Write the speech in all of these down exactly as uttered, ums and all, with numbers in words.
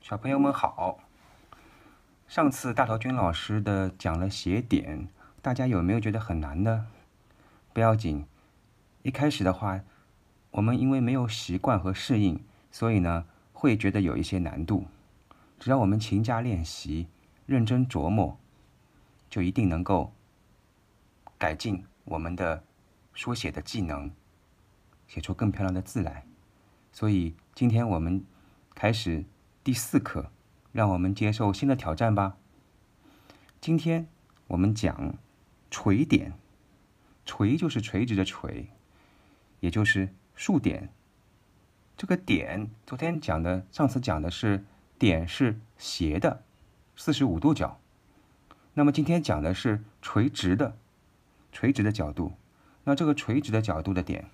小朋友们好，上次大头君老师的讲了写点，大家有没有觉得很难呢？不要紧，一开始的话，我们因为没有习惯和适应，所以呢会觉得有一些难度。只要我们勤加练习，认真琢磨，就一定能够改进我们的书写的技能，写出更漂亮的字来。所以今天我们开始第四课，让我们接受新的挑战吧。今天我们讲垂点，垂就是垂直的垂，也就是竖点。这个点，昨天讲的，上次讲的是点是斜的，四十五度角。那么今天讲的是垂直的，垂直的角度。那这个垂直的角度的点，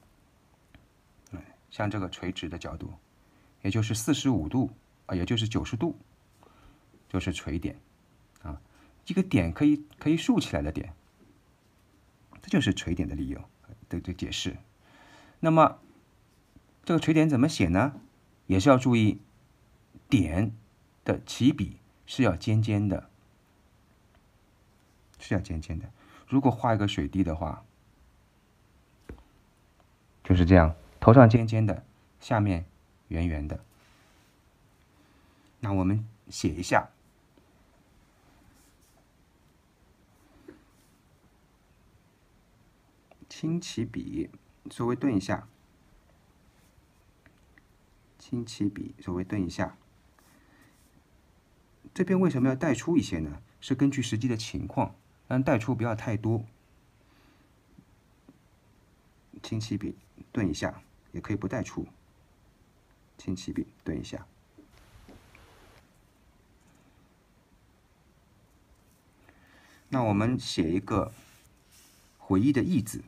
像这个垂直的角度，也就是四十五度啊，也就是九十度，就是垂点啊。一个点可以可以竖起来的点，这就是垂点的理由的的解释。那么这个垂点怎么写呢？也是要注意点的起笔是要尖尖的，是要尖尖的。如果画一个水滴的话，就是这样，头上尖尖的，下面圆圆的。那我们写一下，轻起笔，稍微顿一下，轻起笔，稍微顿一下。这边为什么要带出一些呢？是根据实际的情况，但带出不要太多。轻起笔，顿一下，也可以不带出。轻起笔，顿一下。那我们写一个回忆的忆字。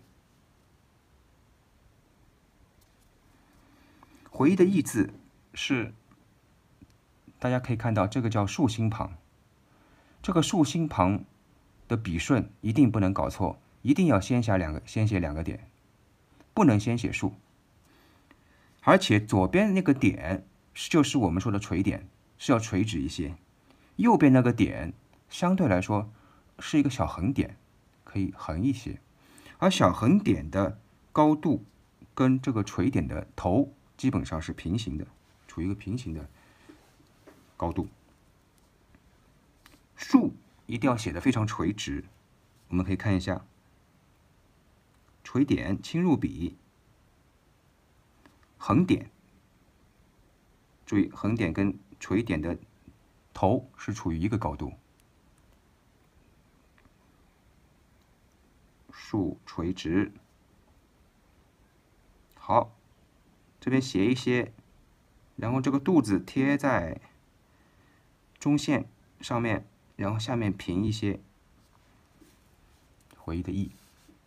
回忆的忆字是，大家可以看到这个叫竖心旁。这个竖心旁的笔顺一定不能搞错，一定要先写两个，先写两个点，不能先写竖。而且左边那个点就是我们说的垂点，是要垂直一些。右边那个点相对来说是一个小横点，可以横一些。而小横点的高度跟这个垂点的头基本上是平行的，处于一个平行的高度。竖一定要写得非常垂直，我们可以看一下，垂点轻入笔，横点，注意横点跟垂点的头是处于一个高度。竖垂直，好，这边斜一些，然后这个肚子贴在中线上面，然后下面平一些，回忆的忆。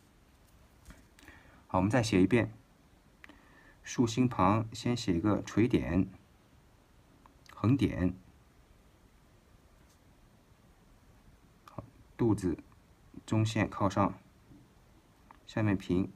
好，我们再写一遍，竖心旁先写一个垂点，横点，好，肚子中线靠上，下面平。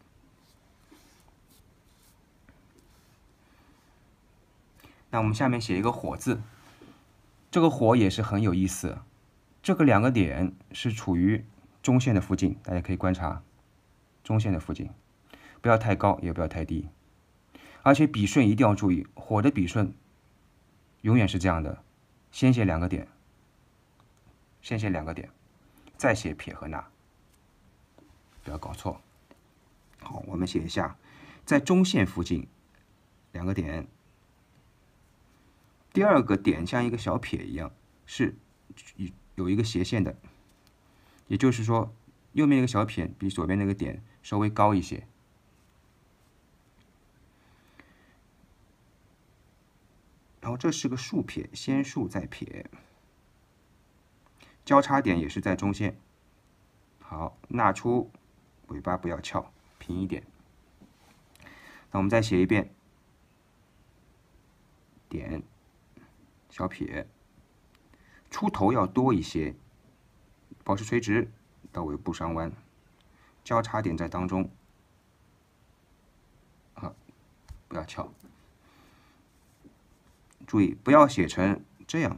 那我们下面写一个火字，这个火也是很有意思。这个两个点是处于中线的附近，大家可以观察中线的附近，不要太高，也不要太低。而且笔顺一定要注意，火的笔顺永远是这样的：先写两个点，先写两个点，再写撇和捺，不要搞错。好，我们写一下，在中线附近两个点。第二个点像一个小撇一样，是有一个斜线的，也就是说，右面那个小撇比左边那个点稍微高一些。然后这是个竖撇，先竖再撇，交叉点也是在中线。好，捺出，尾巴不要翘，平一点。那我们再写一遍，点。小撇，出头要多一些，保持垂直，到尾部上弯，交叉点在当中，啊，不要翘。 注意不要写成这样，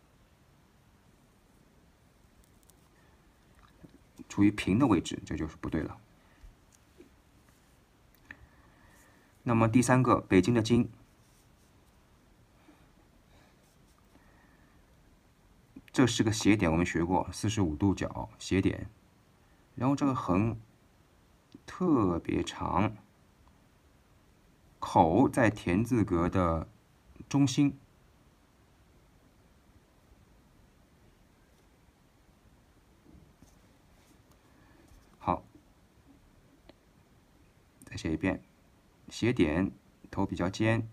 处于平的位置，这就是不对了。那么第三个，北京的京，这是个斜点，我们学过四十五度角斜点，然后这个横特别长，口在田字格的中心。好，再写一遍，斜点头比较尖，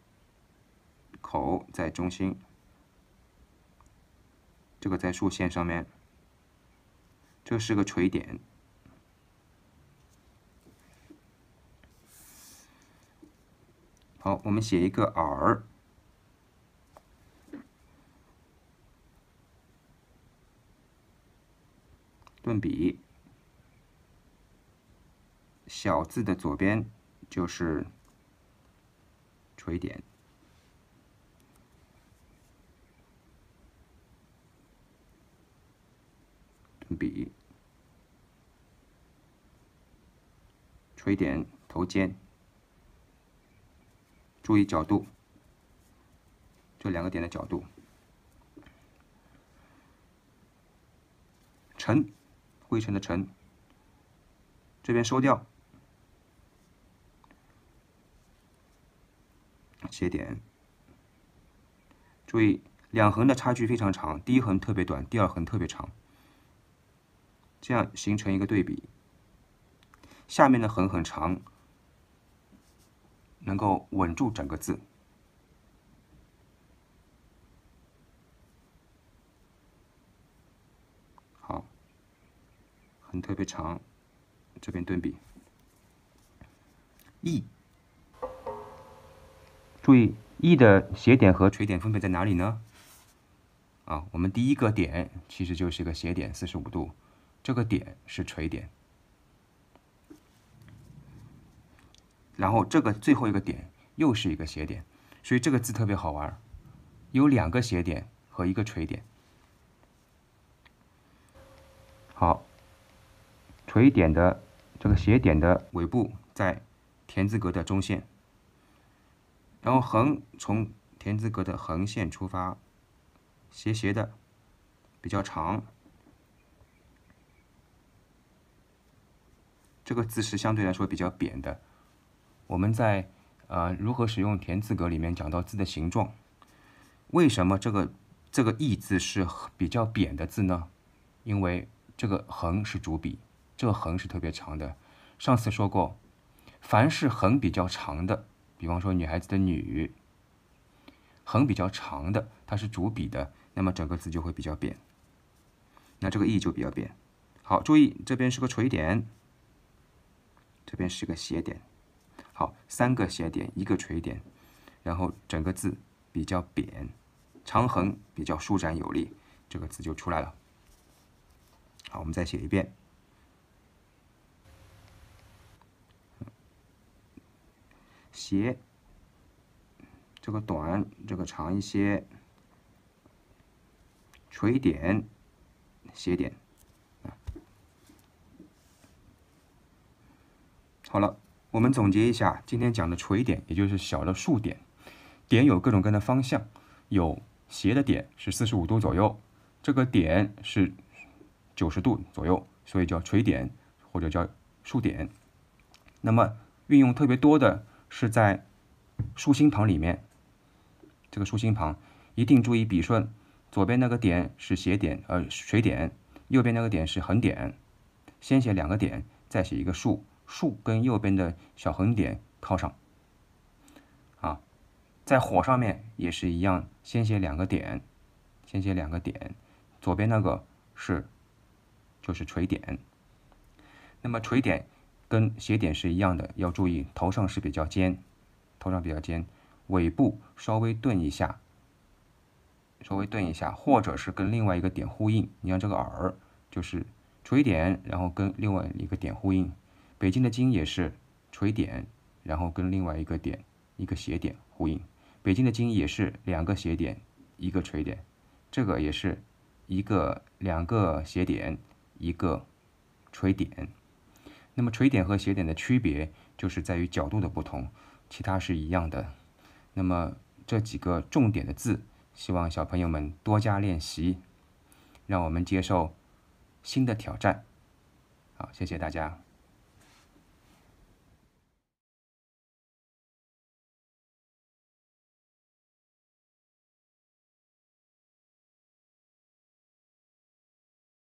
口在中心，这个在竖线上面，这是个垂点。好，我们写一个耳，顿笔，小字的左边就是垂点，顿笔，垂点头尖，注意角度，这两个点的角度。尘，灰尘的尘，这边收掉，斜点。注意两横的差距非常长，第一横特别短，第二横特别长，这样形成一个对比。下面的横很长，能够稳住整个字。好，横特别长，这边顿笔。意，注意意的斜点和垂点分别在哪里呢？啊，我们第一个点其实就是一个斜点，四十五度，这个点是垂点。然后这个最后一个点又是一个斜点，所以这个字特别好玩，有两个斜点和一个垂点。好，垂点的这个斜点的尾部在田字格的中线，然后横从田字格的横线出发，斜斜的，比较长。这个字是相对来说比较扁的。我们在呃如何使用田字格里面讲到字的形状，为什么这个这个义字是比较扁的字呢？因为这个横是主笔，这个横是特别长的。上次说过，凡是横比较长的，比方说女孩子的女，横比较长的，它是主笔的，那么整个字就会比较扁。那这个义就比较扁。好，注意这边是个垂点，这边是个斜点。好，三个斜点，一个垂点，然后整个字比较扁，长横比较舒展有力，这个字就出来了。好，我们再写一遍。斜，这个短，这个长一些，垂点，斜点。好了。我们总结一下今天讲的垂点，也就是小的竖点。点有各种各样的方向，有斜的点是四十五度左右，这个点是九十度左右，所以叫垂点或者叫竖点。那么运用特别多的是在竖心旁里面，这个竖心旁一定注意笔顺，左边那个点是斜点，呃垂点，右边那个点是横点，先写两个点，再写一个竖。竖跟右边的小横点靠上，啊，在火上面也是一样，先写两个点，先写两个点，左边那个是就是垂点。那么垂点跟斜点是一样的，要注意头上是比较尖，头上比较尖，尾部稍微顿一下，稍微顿一下，或者是跟另外一个点呼应。你像这个耳就是垂点，然后跟另外一个点呼应。北京的京也是垂点，然后跟另外一个点一个斜点呼应。 北京的京也是两个斜点，一个垂点，这个也是一个两个斜点，一个垂点。那么垂点和斜点的区别就是在于角度的不同，其他是一样的。那么这几个重点的字，希望小朋友们多加练习，让我们接受新的挑战。好，谢谢大家。